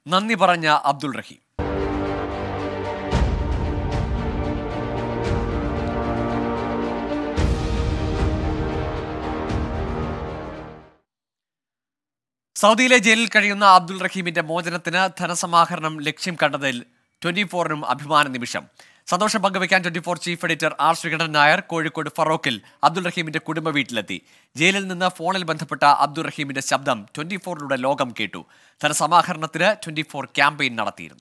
നന്ദി പറഞ്ഞ അബ്ദുൾ റഹീം. സൗദിയിലെ ജയിലിൽ കഴിയുന്ന അബ്ദുൾ റഹീമിന്റെ മോചനത്തിന് ധനസമാഹരണം ലക്ഷ്യം കണ്ടതിൽ 24-നും അഭിമാന നിമിഷം. സന്തോഷം പങ്കുവയ്ക്കാൻ 24 chief editor R Sreekandan Nair Kozhikode ഫറോക്കിൽ അബ്ദുൾ റഹീമിന്റെ കുടുംബ വീട്ടിലെത്തി. ജയിലിൽ നിന്ന് ഫോണിൽ ബന്ധപ്പെട്ട അബ്ദുൾ റഹീമിന്റെ ശബ്ദം 24-ലൂടെ ലോകം കേട്ടു. ധനസമാഹരണത്തിന് 24 ക്യാമ്പയിൻ നടത്തിയിരുന്നു.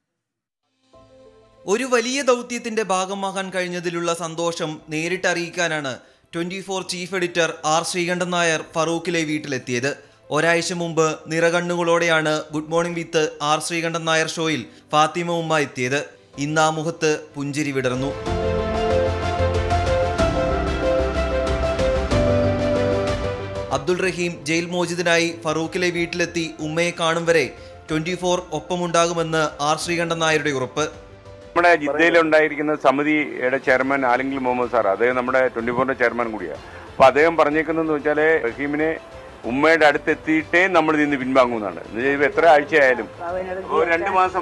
ഒരു വലിയ ദൗത്യത്തിന്റെ ഭാഗമാകാൻ കഴിഞ്ഞതിലുള്ള സന്തോഷം നേരിട്ടറിയിക്കാനാണ് 24 chief editor R Sreekandan Nair ഫറൂഖിലെ വീട്ടിലെത്തിയത്. ഒരാഴ്ച മുമ്പ് നിറകണ്ണുകളോടെയാണ് good morning with R Sreekandan Nair ഷോയിൽ ഫാത്തിമ ഉമ്മ എത്തിയത്. ഇന്ന് ആ മുഖത്ത് പുഞ്ചിരി വിടർന്നു. അബ്ദുൾ റഹീം ജയിൽ മോചിതനായി ഫറൂഖിലെ വീട്ടിലെത്തി ഉമ്മയെ കാണും വരെ 24 ഒപ്പമുണ്ടാകുമെന്ന് ആർ ശ്രീകണ്ഠൻ നായരുടെ ഉറപ്പ്. നമ്മുടെ ജിദ്ദയിലുണ്ടായിരിക്കുന്ന സമിതിയുടെ ചെയർമാൻ ആലിംഗൽ മുഹമ്മദ് സാർ, അദ്ദേഹം നമ്മുടെ 24ന്റെ ചെയർമാൻ കൂടിയാണ്. അപ്പോൾ അദ്ദേഹം പറഞ്ഞേക്കുന്നതെന്ന് വെച്ചാൽ റഹീമിനെ ഉമ്മയുടെ അടുത്തെത്തിയിട്ടേ നമ്മൾ നിന്ന് പിൻവാങ്ങുന്നതാണ്. എത്ര ആഴ്ചയായാലും 2 മാസം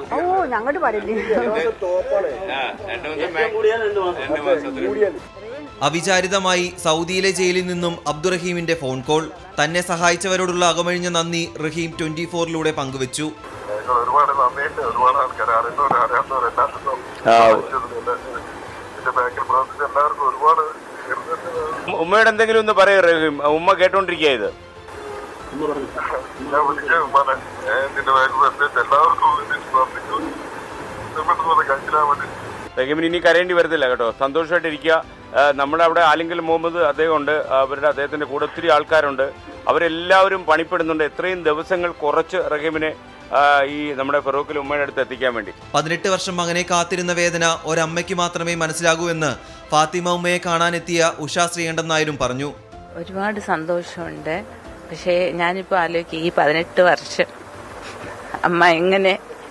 അവിചാരിതമായി സൗദിയിലെ ജയിലിൽ നിന്നും അബ്ദുൾ റഹീമിന്റെ ഫോൺ കോൾ. തന്നെ സഹായിച്ചവരോടുള്ള അകമഴിഞ്ഞ നന്ദി റഹീം 24-ലൂടെ പങ്കുവച്ചു. ഒരുപാട് നന്ദിയുണ്ട്. ഒരുപാട് ആൾക്കാർ അറിയുന്നവർ എല്ലാവർക്കും ബാക്കിൽ പ്രവർത്തിച്ച എല്ലാവർക്കും ഒരുപാട്. ഉമ്മയുടെ എന്തെങ്കിലും ഒന്ന് പറയൂ റഹീം, ഉമ്മ കേട്ടോണ്ടിരിക്കുക. ഇത് റഹീമിന് ഇനി കരയേണ്ടി വരത്തില്ല കേട്ടോ, സന്തോഷമായിട്ടിരിക്കുക. നമ്മുടെ അവിടെ ആലിംഗൽ മുഹമ്മദ് അദ്ദേഹം ഉണ്ട്, അദ്ദേഹത്തിന്റെ കൂടെ ഒത്തിരി ആൾക്കാരുണ്ട്, അവരെല്ലാവരും പണിപ്പെടുന്നുണ്ട്. എത്രയും ദിവസങ്ങൾ കുറച്ച് റഹീമിനെ ഈ നമ്മുടെ ഫറൂഖിൽ ഉമ്മയുടെ അടുത്ത് എത്തിക്കാൻ വേണ്ടി. 18 വർഷം മകനെ കാത്തിരുന്ന വേദന ഒരമ്മയ്ക്ക് മാത്രമേ മനസ്സിലാകൂ എന്ന് ഫാത്തിമ ഉമ്മയെ കാണാനെത്തിയ ഉഷ ശ്രീകണ്ഠൻ നായരും പറഞ്ഞു. ഒരുപാട് സന്തോഷമുണ്ട്. പക്ഷേ ഞാനിപ്പോൾ ആലോചിക്കും, ഈ 18 വർഷം അമ്മ എങ്ങനെ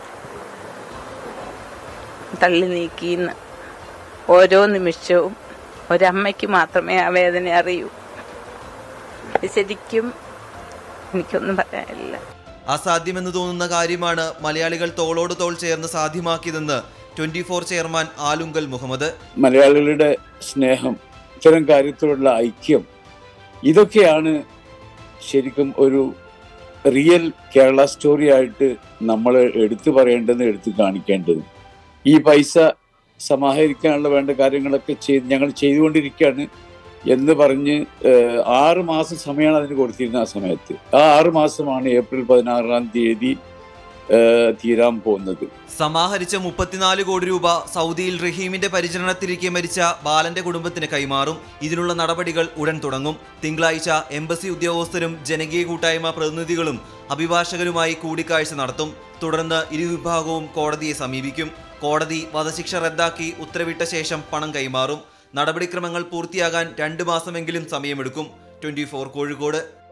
തള്ളി നീക്കിന്ന്. ഓരോ നിമിഷവും ഒരമ്മയ്ക്ക് മാത്രമേ ആ വേദന അറിയൂ. ശരിക്കും എനിക്കൊന്നും പറയാനില്ല. അസാധ്യമെന്ന് തോന്നുന്ന കാര്യമാണ് മലയാളികൾ തോളോട് തോൾ ചേർന്ന് സാധ്യമാക്കിയതെന്ന് 24 ചെയർമാൻ ആലുങ്കൽ മുഹമ്മദ്. മലയാളികളുടെ സ്നേഹം, ഇത്തരം കാര്യത്തിലുള്ള ഐക്യം, ഇതൊക്കെയാണ് ശരിക്കും ഒരു റിയൽ കേരള സ്റ്റോറി ആയിട്ട് നമ്മൾ എടുത്തു പറയേണ്ടതും എടുത്തു കാണിക്കേണ്ടതും. ഈ പൈസ സമാഹരിക്കാനുള്ള വേണ്ട കാര്യങ്ങളൊക്കെ ഞങ്ങൾ ചെയ്തുകൊണ്ടിരിക്കുകയാണ് എന്ന് പറഞ്ഞ് 6 മാസം സമയമാണ് അതിന് കൊടുത്തിരുന്നത്. ആ സമയത്ത് ആ 6 മാസമാണ് ഏപ്രിൽ 16-ാം തീയതി തീരാൻ പോകുന്നത്. സമാഹരിച്ച 34 കോടി രൂപ സൗദിയിൽ റഹീമിന്റെ പരിചരണത്തിലിരിക്കെ മരിച്ച ബാലന്റെ കുടുംബത്തിന് കൈമാറും. ഇതിനുള്ള നടപടികൾ ഉടൻ തുടങ്ങും. തിങ്കളാഴ്ച എംബസി ഉദ്യോഗസ്ഥരും ജനകീയ കൂട്ടായ്മ പ്രതിനിധികളും അഭിഭാഷകരുമായി കൂടിക്കാഴ്ച നടത്തും. തുടർന്ന് ഇരുവിഭാഗവും കോടതിയെ സമീപിക്കും. കോടതി വധശിക്ഷ റദ്ദാക്കി ഉത്തരവിട്ട ശേഷം പണം കൈമാറും. നടപടിക്രമങ്ങൾ പൂർത്തിയാകാൻ 2 മാസമെങ്കിലും സമയമെടുക്കും. 24 കോഴിക്കോട്.